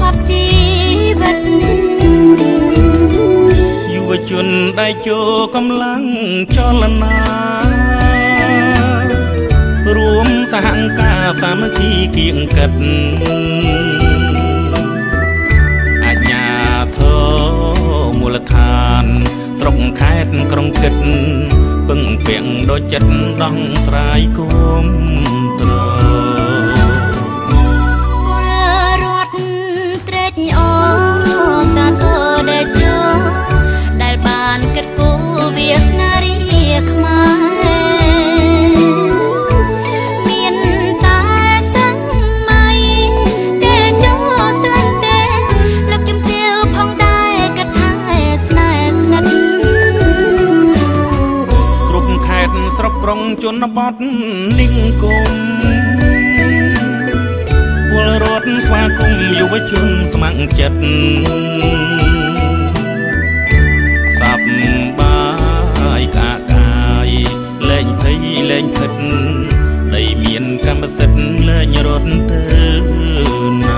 យុវជនដែលចូលកម្លាំងចលនារួមសហការសាមគ្គីគៀងកិតអាជ្ញាធរមូលដ្ឋានស្រុកខេត្តក្រុងគិតពឹងពាំងដូចចិត្តដោះស្រាយគុំត្ររដ្ឋត្រេកអរសាទរដែលចូលដែលបានគិតគូរវាសនារីខ្មែរមានតែសឹងមៃដែលចូលស្លាញ់ទេលោកជំទាវផងដែរគិតថាស្នេហ៍ស្និទ្ធគ្រប់ខេត្តស្រុកក្រុងជនបទនិគមពលរដ្ឋស្វាគមន៍យុវជនស្ម័គ្រចិត្តសប្បាយកាកាយលែងភ័យលែងខិតដីមានកម្មសិទ្ធិលែងរត់ទៅណា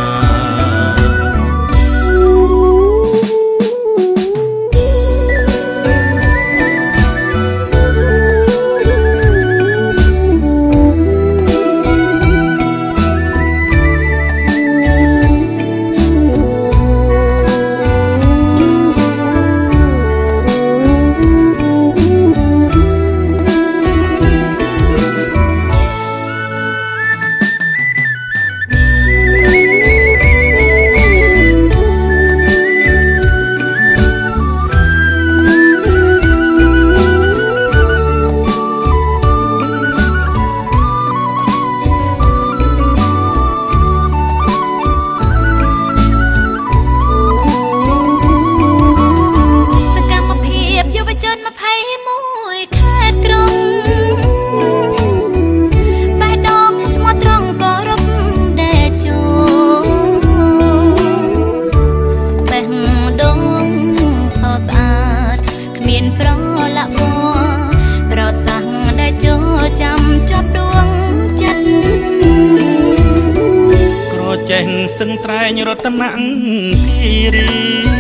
ស្ទឹងត្រែងរតនគិរី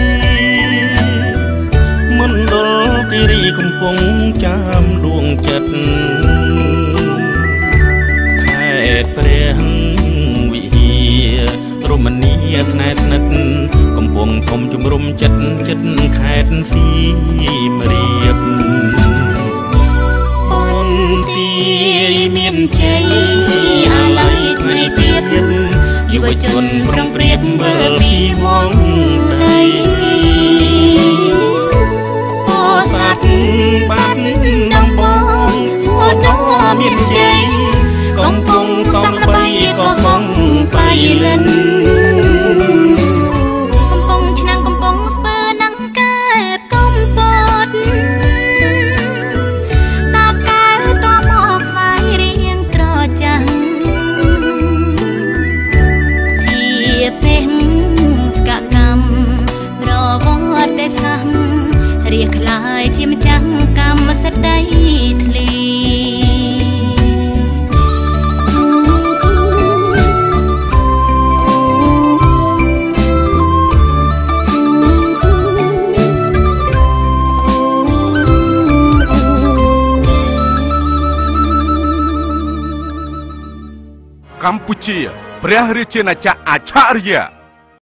មណ្ឌលគិរីកំពុងចាំដួងចិត្តខេត្តព្រះវិហាររមណីយស្នេហ៍ស្និទ្ធកំពុងធំជំរុំចិត្តចិត្តខេត្តសៀមរាបអូនទីមានជ័យអាឡ័យថ្ងៃទៀតយុវជនប្រំព្រៀបមើលពីវងដីពោធិ៍សាត់បាត់ដំបងអូនមានជ័យកំពុងសំល្បីក៏កំបៃលិនកំពុងឆ្នាំងកំពុងស្ពើនឹងកែបកំពតតាកែវតមកស្វាយរៀងត្រចាំងពេញសកម្មប្រវត្តិសាស្ត្ររៀបក្លាយជាម្ចាស់កម្មសិទ្ធិដីធ្លីកម្ពុជាព្រះរាជាណាចក្រអច្ឆរិយៈ